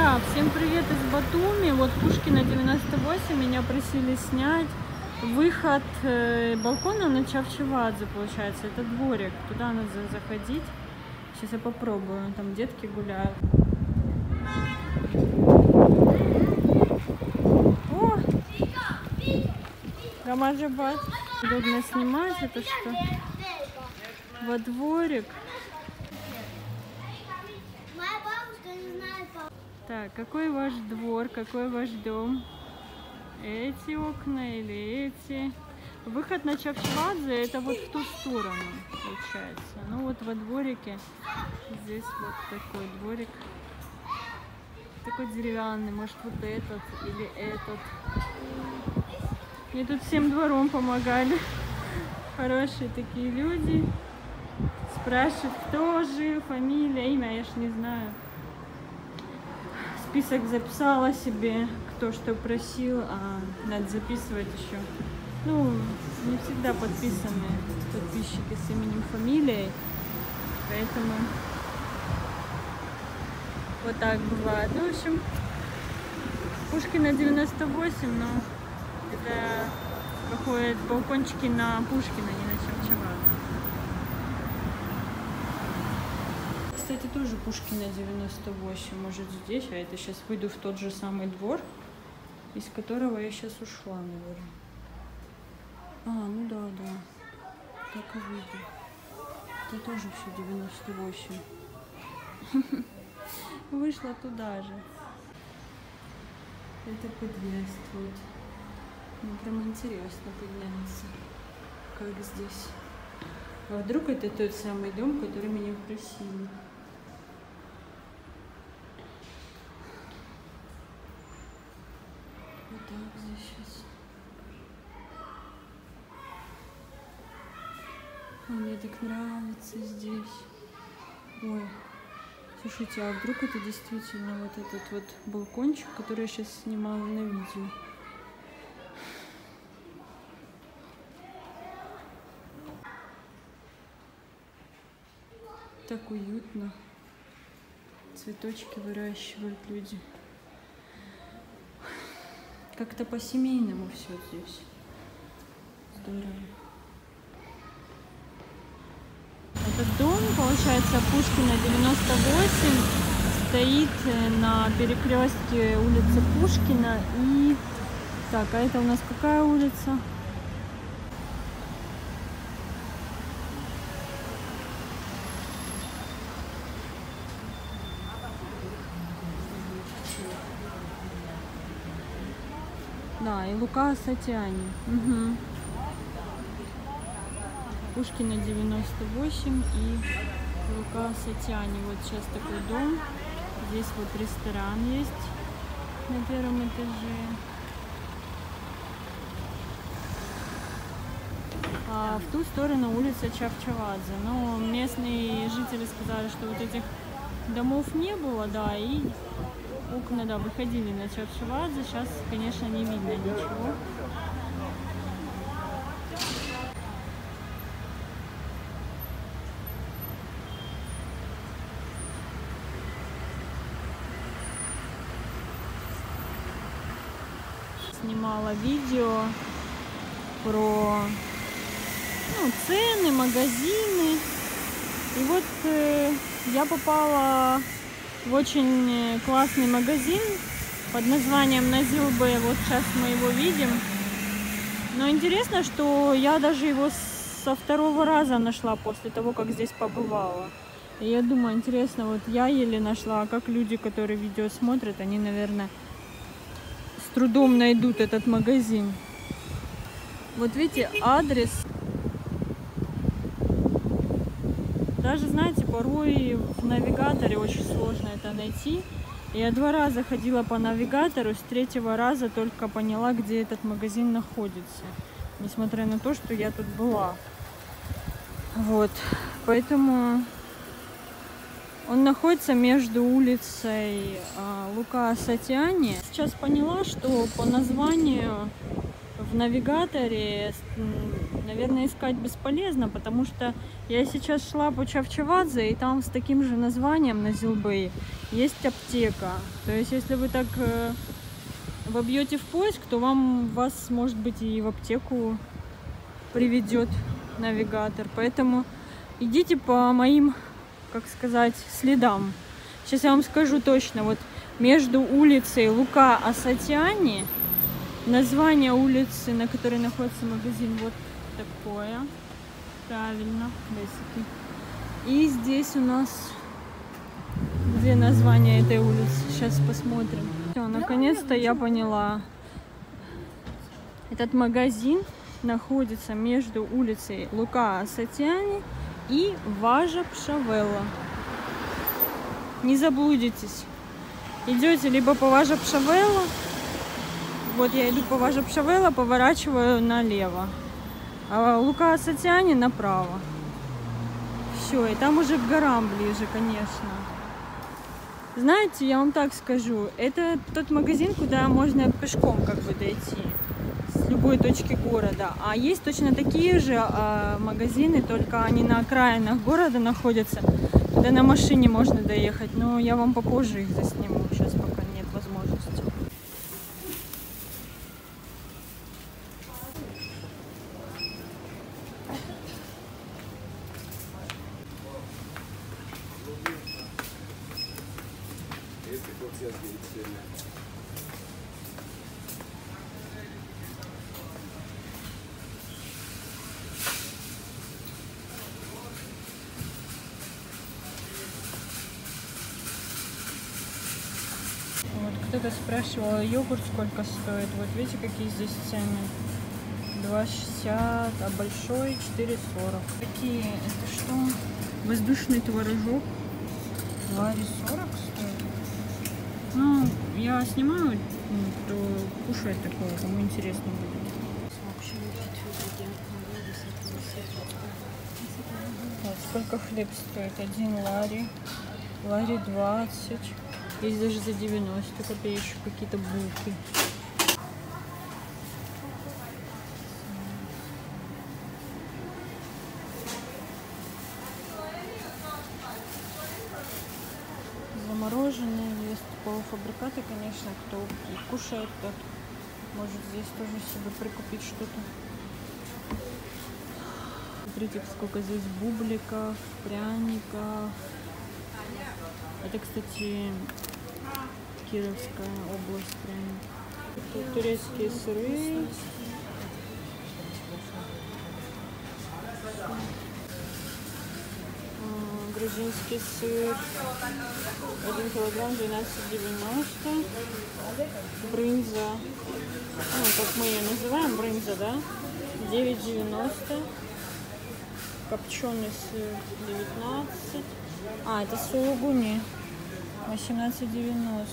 Друзья, всем привет из Батуми. Вот Пушкина 98, меня просили снять выход балкона на Чавчевадзе, получается. Это дворик, туда надо заходить. Сейчас я попробую, там детки гуляют. О! Гамаджабад. Удобно снимать, это что? Во дворик. Так, какой ваш двор, какой ваш дом? Эти окна или эти? Выход на Чавчевадзе, это вот в ту сторону, получается. Ну вот во дворике, здесь вот такой дворик. Такой деревянный, может вот этот или этот. Мне тут всем двором помогали. Хорошие такие люди. Спрашивают, кто жив, фамилия, имя, я ж не знаю. Список записала себе, кто что просил, а надо записывать еще. Ну, не всегда подписаны подписчики с именем, фамилией, поэтому вот так бывает. Ну, в общем, Пушкина 98, но это проходят балкончики на Пушкина, не на Чавчевадзе. Кстати, тоже Пушкина 98, может здесь, а это сейчас выйду в тот же самый двор, из которого я сейчас ушла, наверное. А, ну да, так и выйду. Это тоже все 98. Вышла туда же. Это подъезд вот. Мне прям интересно подняться, как здесь. А вдруг это тот самый дом, который меня просили? Вот так здесь сейчас. Мне так нравится здесь. Ой, слушайте, а вдруг это действительно вот этот вот балкончик, который я сейчас снимала на видео? Так уютно. Цветочки выращивают люди. Как-то по-семейному все здесь. Здорово. Этот дом, получается, Пушкина 98, стоит на перекрестке улицы Пушкина и... Так, а это у нас какая улица? Да, и Лука Сатиани. Угу. Пушкина 98 и Лука Сатиани. Вот сейчас такой дом. Здесь вот ресторан есть на первом этаже. А в ту сторону улица Чавчевадзе. Но местные жители сказали, что вот этих домов не было, да, и окна, да, выходили на Чавчевадзе. Сейчас, конечно, не видно ничего. Снимала видео про цены, магазины. И вот я попала в очень классный магазин под названием Назилбе. Вот сейчас мы его видим. Но интересно, что я даже его со второго раза нашла после того, как здесь побывала. И я думаю, интересно, вот я еле нашла, а как люди, которые видео смотрят, они, наверное, с трудом найдут этот магазин. Вот видите, адрес. Даже, знаете, порой в навигаторе очень сложно это найти. Я 2 раза ходила по навигатору, с 3-го раза только поняла, где этот магазин находится. Несмотря на то, что я тут была. Вот. Поэтому он находится между улицей Лука Сатиани. Сейчас поняла, что по названию в навигаторе, наверное, искать бесполезно, потому что я сейчас шла по Чавчавадзе, и там с таким же названием на Зилбее есть аптека. То есть, если вы так вобьете в поиск, то вас, может быть, и в аптеку приведет навигатор. Поэтому идите по моим, как сказать, следам. Сейчас я вам скажу точно. Вот между улицей Лука Асатиани, название улицы, на которой находится магазин, вот такое. Правильно, basically. И здесь у нас где название этой улицы. Сейчас посмотрим. Все, наконец-то я поняла. Этот магазин находится между улицей Лука Асатиани и Важа Пшавелла. Не заблудитесь. Идете либо по Важа Пшавелла. Вот я иду по Важа Пшавелла, поворачиваю налево. А Лука Асатиани направо. Все, и там уже к горам ближе, конечно. Знаете, я вам так скажу, это тот магазин, куда можно пешком как бы дойти с любой точки города. А есть точно такие же магазины, только они на окраинах города находятся, куда на машине можно доехать. Но я вам попозже их засниму, сейчас пока нет возможности. Вот кто-то спрашивал, йогурт сколько стоит. Вот видите, какие здесь цены. 2,60, а большой 4,40. Такие, это что? Воздушный творожок. Лари 40 стоит. Ну, я снимаю, кто кушает такое, кому интересно будет. Вот, сколько хлеб стоит? 1 лари. Лари 20. Есть даже за 90 копеечек какие-то булки. Замороженные есть полуфабрикаты, конечно, кто кушает, тот может здесь тоже себе прикупить что-то. Смотрите, сколько здесь бубликов, пряников. Это, кстати, Кировская область прям. Тут турецкие сыры. Грузинский сыр. 1 килограмм 12,90. Брынза. Ну, как мы ее называем, брынза, да? 9,90. Копченый сыр 19. А, это сулугуни. 18,90.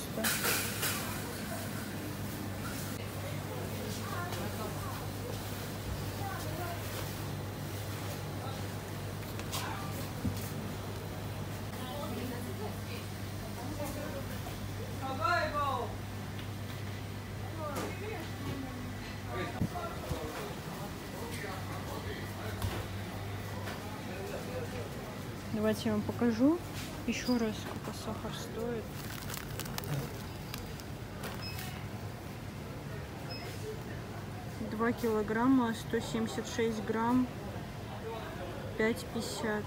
Давайте я вам покажу еще раз, сколько сахар стоит. Два килограмма, 176 грамм, 5,50.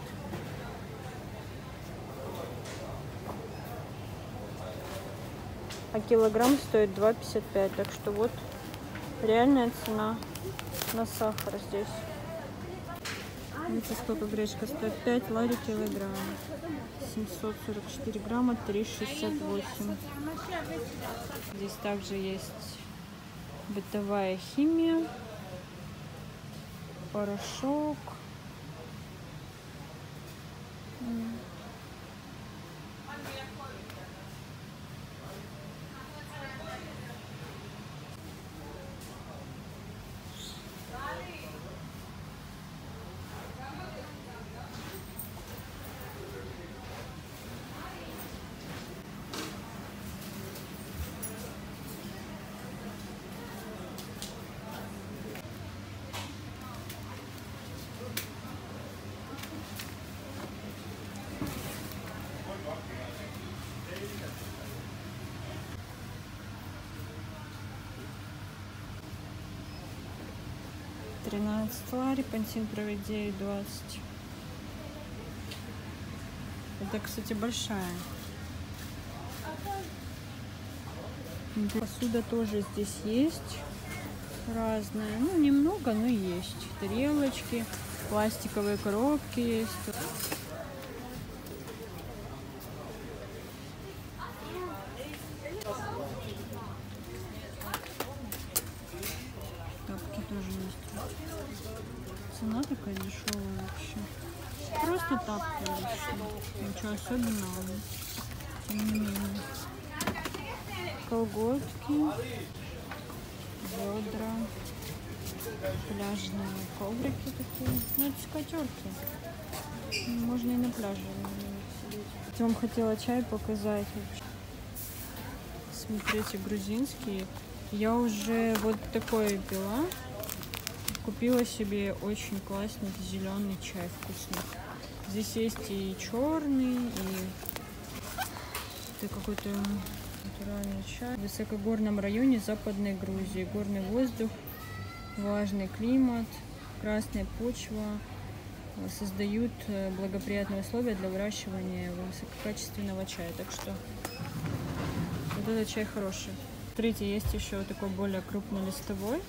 А килограмм стоит 2,55. Так что вот реальная цена на сахар здесь. Видите, сколько гречка стоит? 5 лари килограмм. 744 грамма, 3,68. Здесь также есть бытовая химия, порошок. 13 лари, Пантин Провид 9,20. Это, кстати, большая. Посуда тоже здесь есть разная. Ну, немного, но есть. Тарелочки, пластиковые коробки есть. Тапки тоже есть. Цена такая дешевая вообще. Просто тапки обычные. Ничего особенного. Тем не менее. Колготки, ведра, пляжные коврики такие. Ну, это скатерки. Можно и на пляже сидеть. Я вам хотела чай показать. Смотрите, грузинские. Я уже вот такой пила. Купила себе очень классный зеленый чай вкусный. Здесь есть и черный, и какой-то натуральный чай. В высокогорном районе Западной Грузии. Горный воздух, влажный климат, красная почва создают благоприятные условия для выращивания высококачественного чая. Так что вот этот чай хороший. Смотрите, есть еще такой более крупнолистовой.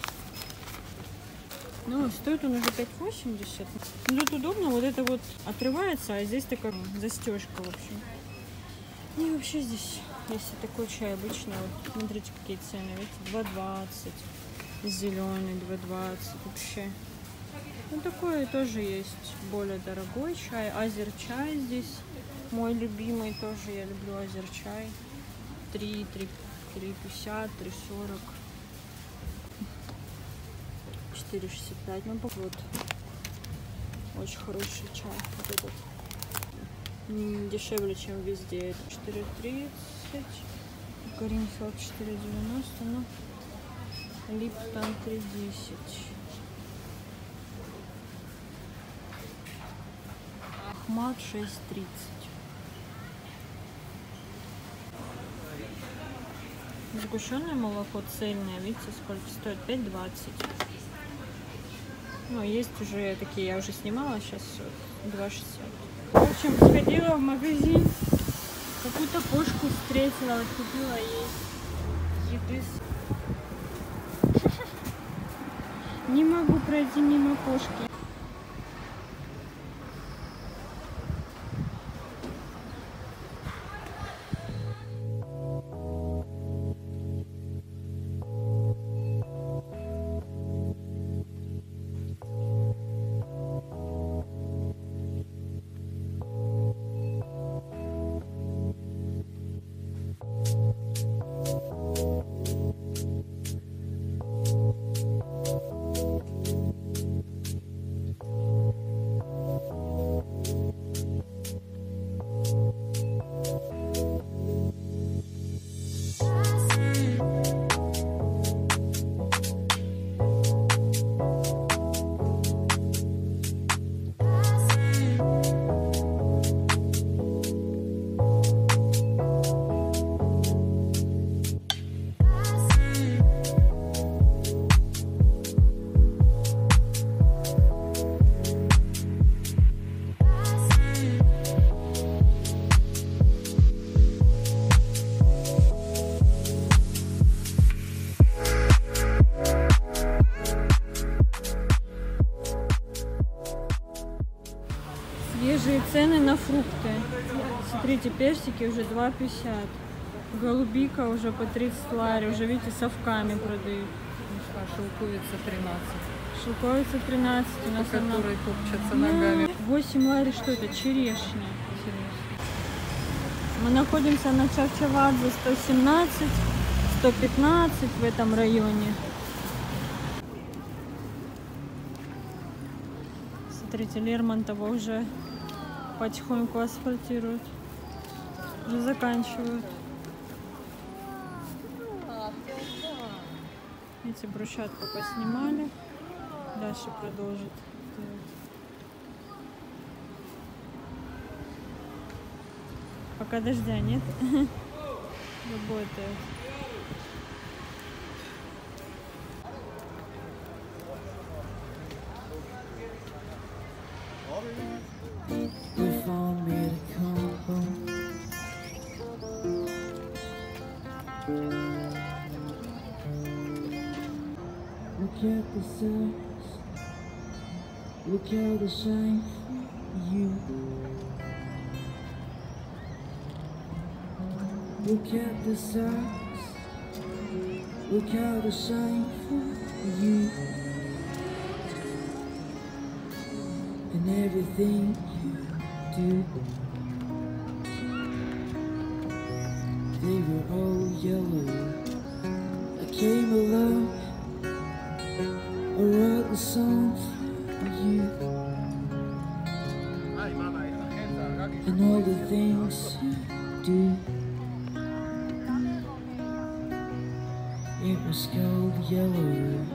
Ну, стоит он уже 5,80. Ну, тут удобно, вот это вот отрывается, а здесь такая застежка, в общем. И вообще здесь, если такой чай обычный, вот, смотрите, какие цены, видите, 2,20. Зеленый 2,20 вообще. Ну, такой тоже есть более дорогой чай. Азер-чай здесь мой любимый, тоже я люблю азер-чай. 3,50, 3,40. 4,65. Ну, вот. Очень хороший чай. Вот этот. Дешевле, чем везде. Это 4,30. Гринфилд 4,90. Ну, Липтон 3,10. Ахмат 6,30. Сгущенное молоко цельное, видите, сколько стоит? 5,20. Ну, есть уже такие, я уже снимала, сейчас 2,60. В общем, сходила в магазин, какую-то кошку встретила, вот купила ей еды. Не могу пройти мимо кошки. Свежие цены на фрукты. Смотрите, персики уже 2,50. Голубика уже по 30 лари. Уже, видите, совками продают. Шелковица 13. Шелковица 13. У нас по которой топчатся ногами. 8 лари, что это? Черешня. Мы находимся на Чавчавадзе 117, 115 в этом районе. Смотрите, Лермонтова уже потихоньку асфальтируют. Уже заканчивают. Видите, брусчатку поснимали. Дальше продолжит. Пока дождя нет. Работает. at the stars, look how they shine for you. Look at the stars, look how they shine for you. And everything you do, they were all yellow. I came along, I wrote the song for you. And all the things you do, it was called yellow.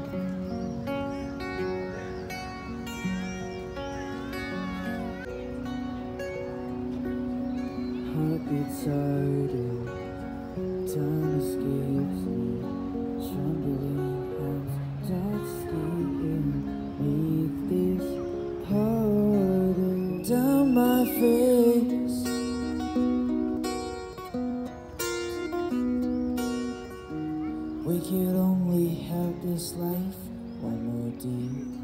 Heart beats harder, time escapes me, trembling hands start skating, make this harder. Down my face, we could only have this life one more day.